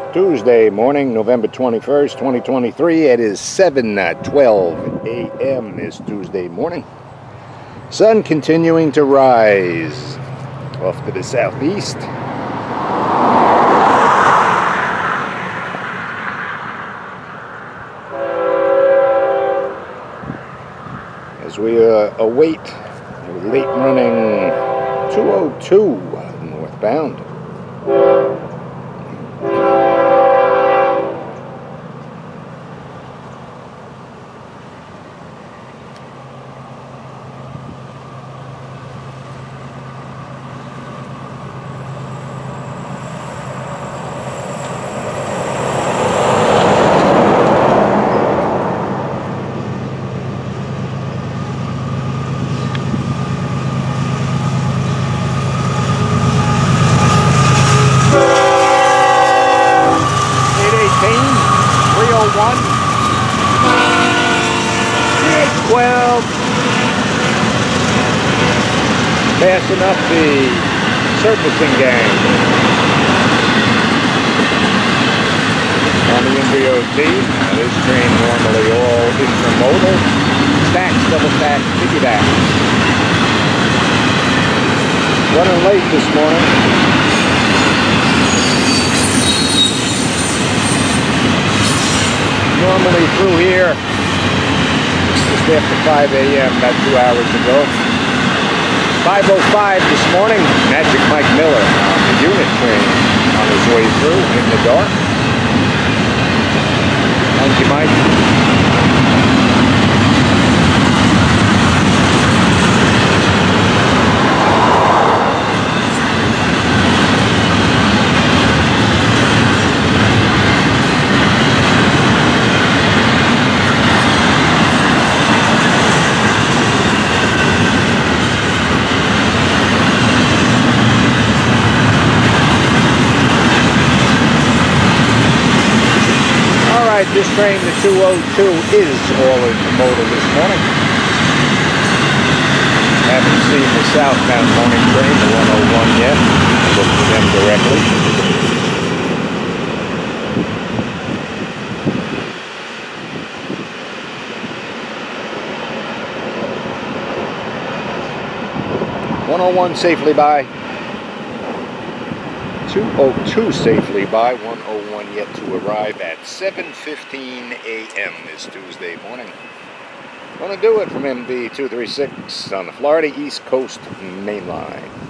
Tuesday morning, November 21st, 2023. It is 7:12 a.m. this Tuesday morning. Sun continuing to rise off to the southeast. As we await a late running 202 northbound. Passing up the surfacing gang on the MVOT. Now this train normally all intermodal, stacks, double stacks, piggybacks. Running late this morning. Normally through here just after 5 a.m. about 2 hours ago. 5:05 this morning, Magic Mike Miller on the unit train on his way through in the dark. Thank you, Mike. This train, the 202, is all intermodal this morning. Haven't seen the southbound morning train, the 101 yet. Look for them directly. .101 safely by. 202 safely by, 101 yet to arrive at 7:15 a.m. this Tuesday morning. Want to do it from MV 236 on the Florida East Coast Main Line.